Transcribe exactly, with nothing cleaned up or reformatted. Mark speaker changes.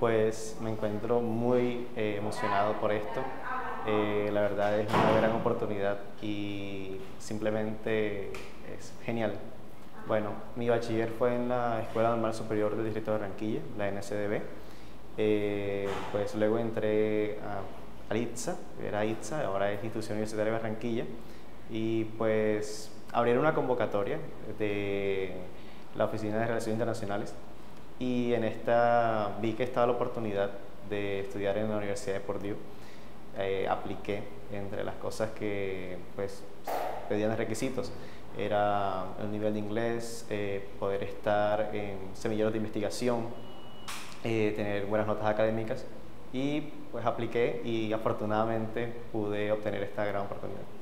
Speaker 1: pues me encuentro muy eh, emocionado por esto. Eh, la verdad es una gran oportunidad y simplemente es genial. Bueno, mi bachiller fue en la Escuela Normal Superior del Distrito de Barranquilla, la N S D B. Eh, pues luego entré a, a ITSA, era ITSA, ahora es Institución Universitaria de Barranquilla, y pues abrieron una convocatoria de la Oficina de Relaciones Internacionales y en esta vi que estaba la oportunidad de estudiar en la Universidad de Purdue. Eh, apliqué, entre las cosas que pues pedían de requisitos era un nivel de inglés, eh, poder estar en semilleros de investigación, eh, tener buenas notas académicas, y pues apliqué y afortunadamente pude obtener esta gran oportunidad.